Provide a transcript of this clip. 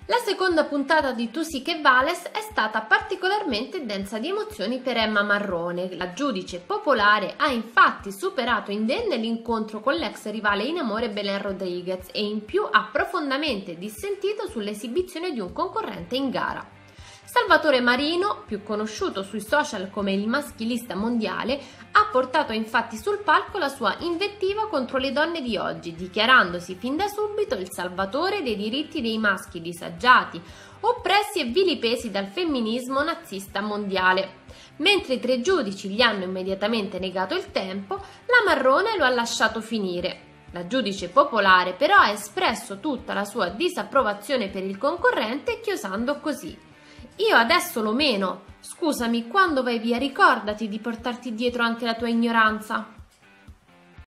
La seconda puntata di Tu sì che vales è stata particolarmente densa di emozioni per Emma Marrone. La giudice popolare ha infatti superato indenne l'incontro con l'ex rivale in amore Belen Rodriguez e in più ha profondamente dissentito sull'esibizione di un concorrente in gara. Salvatore Marino, più conosciuto sui social come il maschilista mondiale, ha portato infatti sul palco la sua invettiva contro le donne di oggi, dichiarandosi fin da subito il salvatore dei diritti dei maschi disagiati, oppressi e vilipesi dal femminismo nazista mondiale. Mentre i tre giudici gli hanno immediatamente negato il tempo, la Marrone lo ha lasciato finire. La giudice popolare però ha espresso tutta la sua disapprovazione per il concorrente, chiosando così: "Io adesso lo meno. Scusami, quando vai via ricordati di portarti dietro anche la tua ignoranza."